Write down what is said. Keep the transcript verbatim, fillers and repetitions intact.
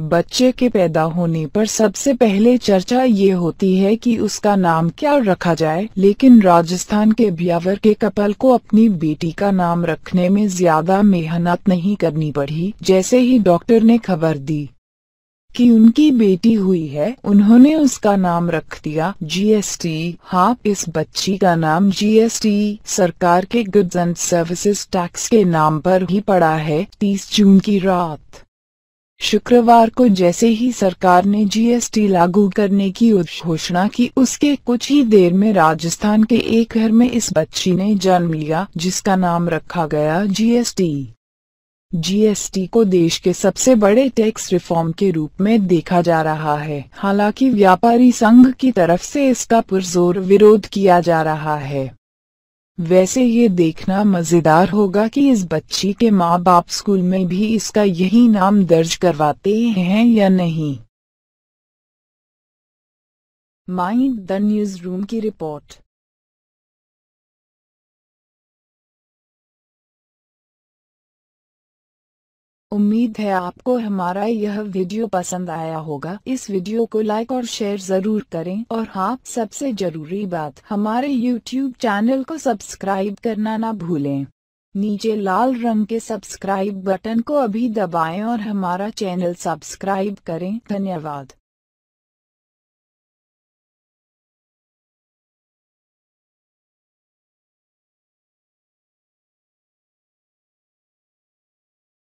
बच्चे के पैदा होने पर सबसे पहले चर्चा ये होती है कि उसका नाम क्या रखा जाए, लेकिन राजस्थान के ब्यावर के कपल को अपनी बेटी का नाम रखने में ज्यादा मेहनत नहीं करनी पड़ी। जैसे ही डॉक्टर ने खबर दी कि उनकी बेटी हुई है, उन्होंने उसका नाम रख दिया जीएसटी। हाँ, इस बच्ची का नाम जीएसटी सरकार के गुड्स एंड सर्विसेज टैक्स के नाम पर ही पड़ा है। तीस जून की रात शुक्रवार को जैसे ही सरकार ने जीएसटी लागू करने की घोषणा की, उसके कुछ ही देर में राजस्थान के एक घर में इस बच्ची ने जन्म लिया, जिसका नाम रखा गया जीएसटी। जीएसटी को देश के सबसे बड़े टैक्स रिफॉर्म के रूप में देखा जा रहा है। हालांकि व्यापारी संघ की तरफ से इसका पुरजोर विरोध किया जा रहा है। वैसे ये देखना मजेदार होगा कि इस बच्ची के माँ बाप स्कूल में भी इसका यही नाम दर्ज करवाते हैं या नहीं। माइंड द न्यूज रूम की रिपोर्ट। उम्मीद है आपको हमारा यह वीडियो पसंद आया होगा। इस वीडियो को लाइक और शेयर जरूर करें, और हाँ, सबसे जरूरी बात, हमारे यूट्यूब चैनल को सब्सक्राइब करना ना भूलें। नीचे लाल रंग के सब्सक्राइब बटन को अभी दबाएं और हमारा चैनल सब्सक्राइब करें। धन्यवाद।